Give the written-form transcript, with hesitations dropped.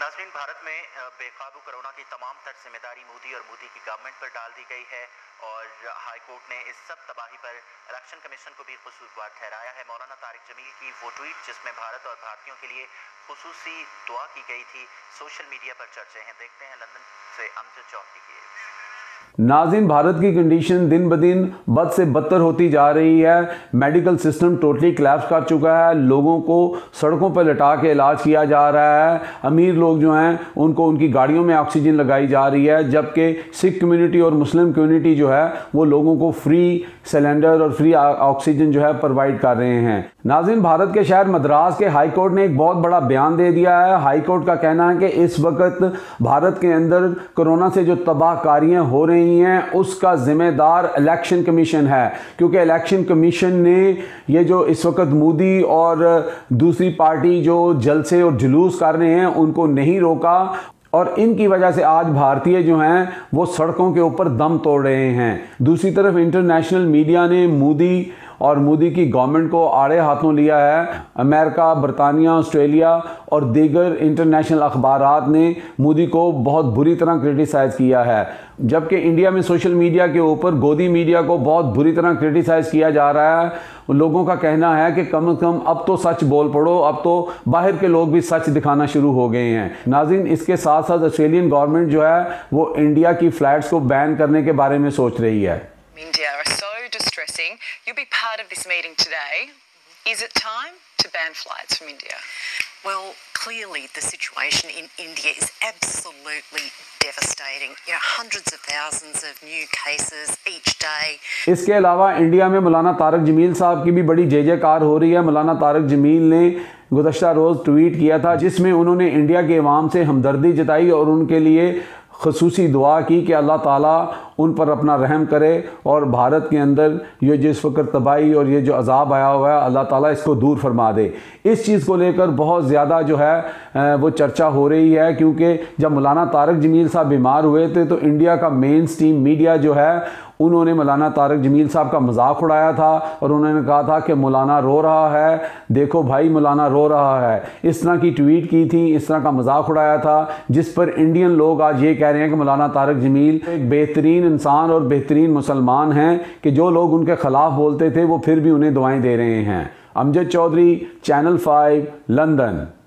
नाज़रीन, भारत में बेकाबू कोरोना की तमाम तर जिम्मेदारी मोदी और मोदी की गवर्नमेंट पर डाल दी गई है और हाई कोर्ट ने इस सब तबाही पर इलेक्शन कमीशन को भी कसूरवार ठहराया है। मौलाना तारिक जमील की वो ट्वीट जिसमें भारत और भारतीयों के लिए खुसूसी दुआ की गई थी, सोशल मीडिया पर चर्चे हैं। देखते हैं लंदन से अमजद चौधरी की। नाज़रीन, भारत की कंडीशन दिन ब दिन बद से बदतर होती जा रही है। मेडिकल सिस्टम टोटली कोलैप्स कर चुका है। लोगों को सड़कों पर लटा के इलाज किया जा रहा है। अमीर लोग जो हैं उनको उनकी गाड़ियों में ऑक्सीजन लगाई जा रही है, जबकि सिख कम्युनिटी और मुस्लिम कम्युनिटी जो है वो लोगों को फ्री सिलेंडर और फ्री ऑक्सीजन जो है प्रोवाइड कर रहे हैं। नाज़रीन, भारत के शहर मद्रास के हाई कोर्ट ने एक बहुत बड़ा बयान दे दिया है। हाई कोर्ट का कहना है कि इस वक्त भारत के अंदर कोरोना से जो तबाहकारियाँ हो रही हैं उसका जिम्मेदार इलेक्शन कमीशन है, क्योंकि इलेक्शन कमीशन ने ये जो इस वक्त मोदी और दूसरी पार्टी जो जलसे और जुलूस कर रहे हैं उनको नहीं रोका और इनकी वजह से आज भारतीय जो हैं वो सड़कों के ऊपर दम तोड़ रहे हैं। दूसरी तरफ इंटरनेशनल मीडिया ने मोदी और मोदी की गवर्नमेंट को आड़े हाथों लिया है। अमेरिका, बरतानिया, ऑस्ट्रेलिया और दीगर इंटरनेशनल अखबारात ने मोदी को बहुत बुरी तरह क्रिटिसाइज़ किया है, जबकि इंडिया में सोशल मीडिया के ऊपर गोदी मीडिया को बहुत बुरी तरह क्रिटिसाइज़ किया जा रहा है। लोगों का कहना है कि कम से कम अब तो सच बोल पड़ो, अब तो बाहर के लोग भी सच दिखाना शुरू हो गए हैं। नाज़रीन, इसके साथ साथ ऑस्ट्रेलियन गवर्नमेंट जो है वो इंडिया की फ़्लाइट्स को बैन करने के बारे में सोच रही है। India are so distressing. You'll be part of this meeting today. Is it time to ban flights from India? Well, clearly the situation in India is absolutely devastating. You know, hundreds of thousands of new cases each day. इसके अलावा India में मौलाना तारिक जमील साहब की भी बड़ी जय जयकार हो रही है। मौलाना तारिक जमील ने गुज़श्ता रोज़ ट्वीट किया था जिसमें उन्होंने इंडिया के अवाम से हमदर्दी जताई और उनके लिए ख़ुसूसी दुआ की कि अल्लाह ताला उन पर अपना रहम करे और भारत के अंदर ये जिस वक्त तबाही और ये जो अज़ाब आया हुआ है अल्लाह ताला इसको दूर फरमा दे। इस चीज़ को लेकर बहुत ज़्यादा जो है वो चर्चा हो रही है, क्योंकि जब मौलाना तारिक जमील साहब बीमार हुए थे तो इंडिया का मेन स्ट्रीम मीडिया जो है उन्होंने मौलाना तारिक जमील साहब का मजाक उड़ाया था और उन्होंने कहा था कि मौलाना रो रहा है, देखो भाई मौलाना रो रहा है। इस तरह की ट्वीट की थी, इस तरह का मजाक उड़ाया था, जिस पर इंडियन लोग आज ये कह रहे हैं कि मौलाना तारिक जमील एक बेहतरीन इंसान और बेहतरीन मुसलमान हैं कि जो लोग उनके ख़िलाफ़ बोलते थे वो फिर भी उन्हें दुआएं दे रहे हैं। Amjad Chaudhary, channel 5, London.